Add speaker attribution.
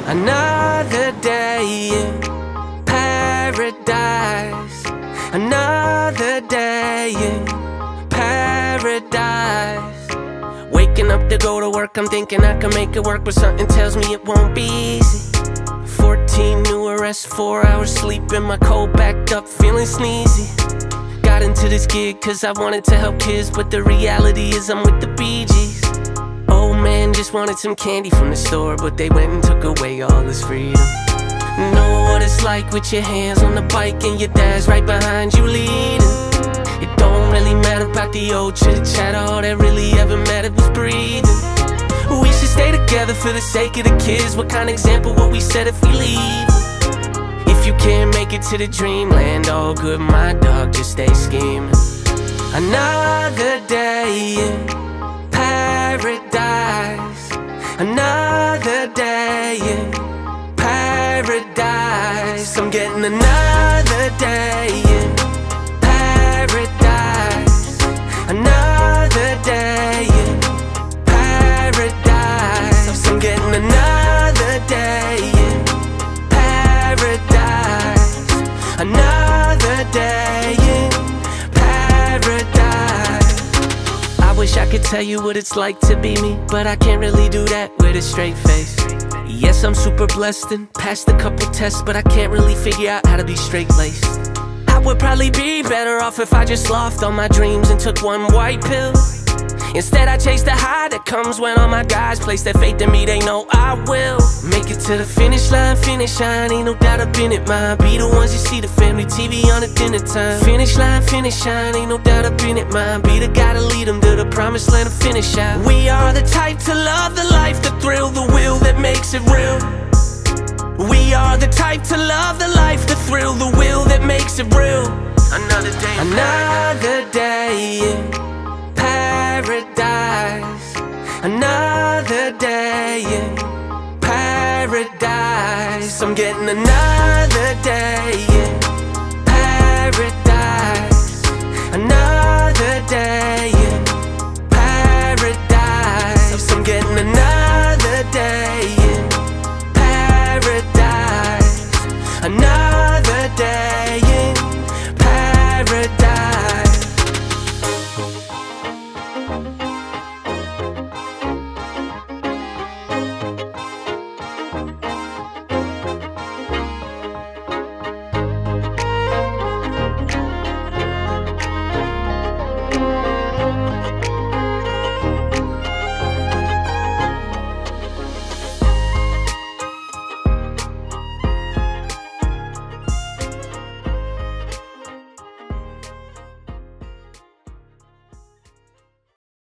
Speaker 1: Another day in paradise. Another day in paradise. Waking up to go to work, I'm thinking I can make it work, but something tells me it won't be easy. 14 new arrests, 4 hours sleep, and my cold backed up, feeling sneezy. Got into this gig cause I wanted to help kids, but the reality is I'm with the Bee Gees. Old man just wanted some candy from the store, but they went and took away all his freedom. Know what it's like with your hands on the bike and your dad's right behind you leading. It don't really matter about the old chit-chat, all that really ever mattered was breathing. We should stay together for the sake of the kids. What kind of example would we set if we leave? If you can't make it to the dreamland, all good, my dog, just stay scheming. Another day in paradise. Another day in paradise. I'm getting another day in paradise. Another day in paradise. I'm getting another day in paradise. Another day in paradise. I wish I could tell you what it's like to be me, but I can't really do that with a straight face. Yes, I'm super blessed and passed a couple tests, but I can't really figure out how to be straight-laced. I would probably be better off if I just slothed all my dreams and took one white pill. Instead I chase the high that comes when all my guys place their faith in me. They know I will make it to the finish line, finish line. Ain't no doubt up in it, mine. Be the ones you see the family TV on at dinner time. Finish line, finish line. Ain't no doubt up in it, mine. Be the guy to lead them to the promised land of finish out. We are the type to love the life, the thrill, the will that makes it real. We are the type to love the life, the thrill, the will that makes it real. Another day, another day in paradise. Another day in paradise. I'm getting another day